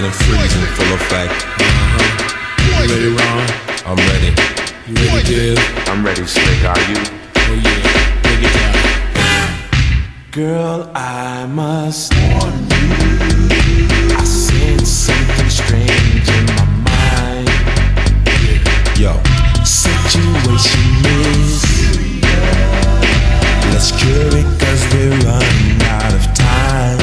and freeze in full effect. You ready, Ron? I'm ready. You ready, Dib? I'm ready, Slick, are you? Oh yeah, break it down. Girl, I must warn you, I sense something strange in my mind. Yo, situation is serious. Let's cure it cause we're running out of time.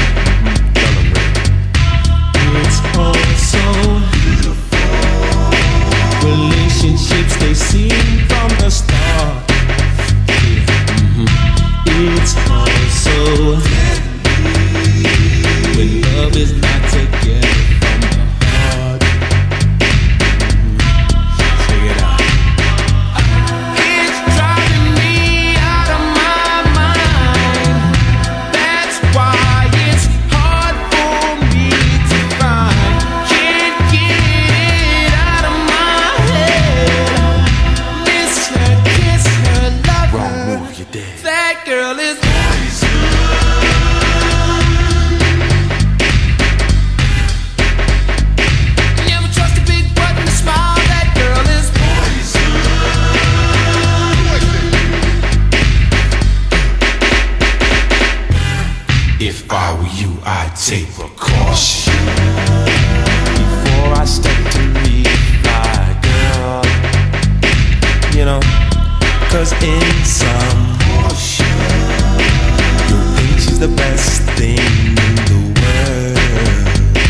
It's all so beautiful. Relationships, they seem from the start. It's all so deadly when love is not together from the heart. Check it out. It's driving me out of my mind. That's why it's hard for me to find. Can't get it out of my head. Miss her, kiss her, love her. Wrong move, you're dead. That girl is never trust a big butt and a smile. That girl is If I were you, I'd take precaution before I step to meet my girl. You know, cause in some portion, you'll think she's the best thing in the world.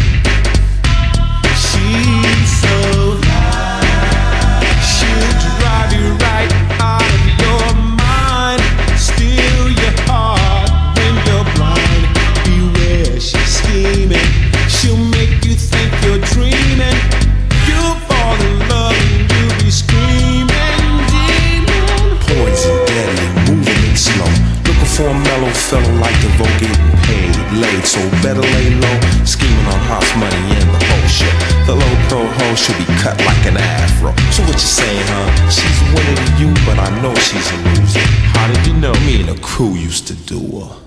she's so fly. She'll drive you right out of your mind, steal your heart when you're blind. Beware, she's scheming. She'll make you think you're dreaming. You'll fall in love and you'll be screaming, demon. Poison, deadly, moving in slow. Looking for a mellow fellow like Devoe, getting paid, laid, so better lay low. Scheming on house money and the whole shit. The low pro hoe should be cut like an afro. So what you saying, huh? She's a winner to you, but I know she's a loser. How did you know? Me and the crew used to do her.